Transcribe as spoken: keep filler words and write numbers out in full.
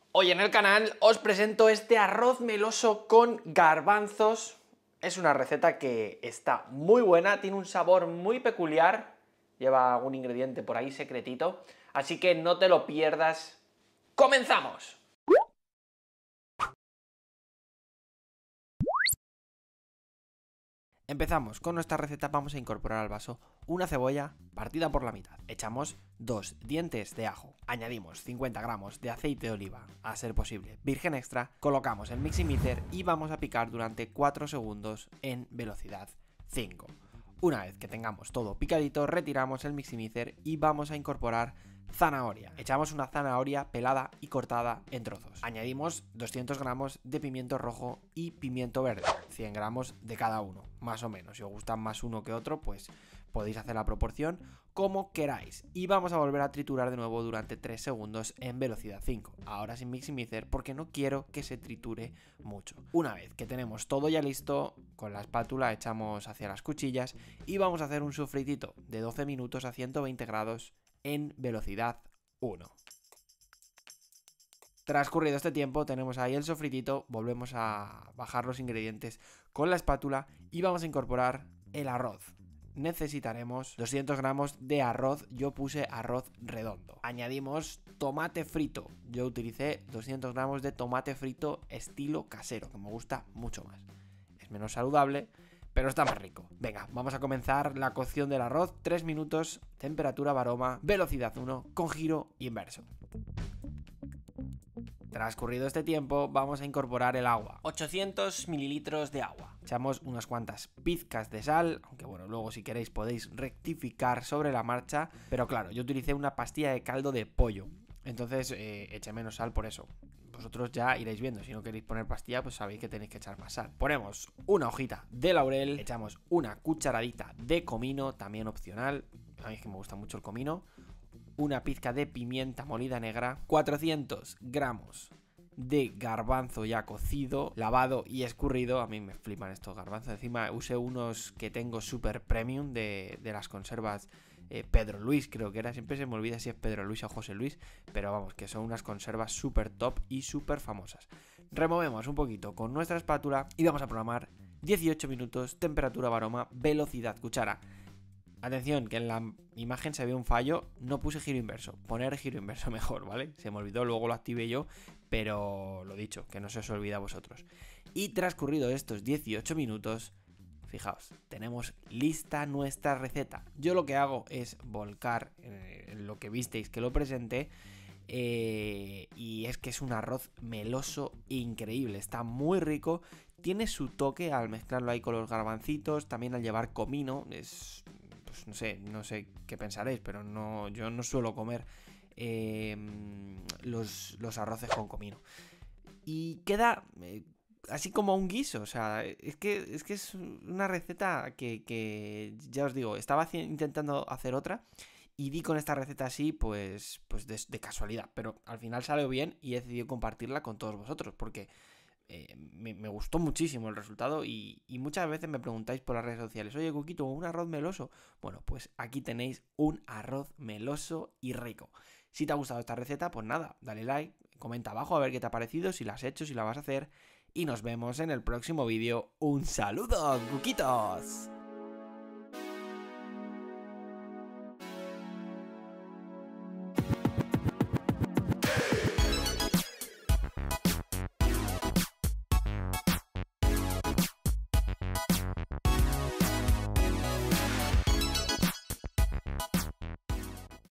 Hoy en el canal os presento este arroz meloso con garbanzos. Es una receta que está muy buena, tiene un sabor muy peculiar, lleva algún ingrediente por ahí secretito, así que no te lo pierdas. ¡Comenzamos! Empezamos con nuestra receta. Vamos a incorporar al vaso una cebolla partida por la mitad. Echamos dos dientes de ajo. Añadimos cincuenta gramos de aceite de oliva, a ser posible virgen extra. Colocamos el miximizer y vamos a picar durante cuatro segundos en velocidad cinco. Una vez que tengamos todo picadito, retiramos el miximizer y vamos a incorporar zanahoria. Echamos una zanahoria pelada y cortada en trozos. Añadimos doscientos gramos de pimiento rojo y pimiento verde, cien gramos de cada uno, más o menos. Si os gustan más uno que otro, pues podéis hacer la proporción como queráis. Y vamos a volver a triturar de nuevo durante tres segundos en velocidad cinco. Ahora sin miximizer porque no quiero que se triture mucho. Una vez que tenemos todo ya listo, con la espátula echamos hacia las cuchillas y vamos a hacer un sofritito de doce minutos a ciento veinte grados en velocidad uno. Transcurrido este tiempo, tenemos ahí el sofritito, volvemos a bajar los ingredientes con la espátula y vamos a incorporar el arroz. Necesitaremos doscientos gramos de arroz, yo puse arroz redondo. Añadimos tomate frito, yo utilicé doscientos gramos de tomate frito estilo casero, que me gusta mucho más. Es menos saludable, pero está más rico. Venga, vamos a comenzar la cocción del arroz. tres minutos, temperatura varoma, velocidad uno, con giro inverso. Transcurrido este tiempo, vamos a incorporar el agua. ochocientos mililitros de agua. Echamos unas cuantas pizcas de sal, aunque bueno, luego si queréis podéis rectificar sobre la marcha. Pero claro, yo utilicé una pastilla de caldo de pollo, entonces eh, eché menos sal por eso. Vosotros ya iréis viendo, si no queréis poner pastilla, pues sabéis que tenéis que echar más sal. Ponemos una hojita de laurel, echamos una cucharadita de comino, también opcional, a mí es que me gusta mucho el comino. Una pizca de pimienta molida negra, cuatrocientos gramos de garbanzo ya cocido, lavado y escurrido. A mí me flipan estos garbanzos. Encima usé unos que tengo super premium de, de las conservas eh, Pedro Luis, creo que era. Siempre se me olvida si es Pedro Luis o José Luis, pero vamos, que son unas conservas super top y super famosas. Removemos un poquito con nuestra espátula y vamos a programar dieciocho minutos, temperatura varoma, velocidad cuchara. Atención, que en la imagen se ve un fallo, no puse giro inverso, poner giro inverso mejor, ¿vale? Se me olvidó, luego lo activé yo, pero lo dicho, que no se os olvide a vosotros. Y transcurrido estos dieciocho minutos, fijaos, tenemos lista nuestra receta. Yo lo que hago es volcar eh, lo que visteis que lo presenté, eh, y es que es un arroz meloso increíble, está muy rico, tiene su toque al mezclarlo ahí con los garbancitos, también al llevar comino, es... Pues no sé, no sé qué pensaréis, pero no, yo no suelo comer eh, los, los arroces con comino. Y queda eh, así como un guiso, o sea, es que es, que es una receta que, que, ya os digo, estaba intentando hacer otra y di con esta receta así, pues, pues de, de casualidad, pero al final salió bien y he decidido compartirla con todos vosotros, porque... Eh, me, me gustó muchísimo el resultado y, y muchas veces me preguntáis por las redes sociales, oye Cuquito, ¿un arroz meloso? Bueno, pues aquí tenéis un arroz meloso y rico. Si te ha gustado esta receta, pues nada, dale like, comenta abajo a ver qué te ha parecido, si la has hecho, si la vas a hacer y nos vemos en el próximo vídeo. ¡Un saludo, Cuquitos!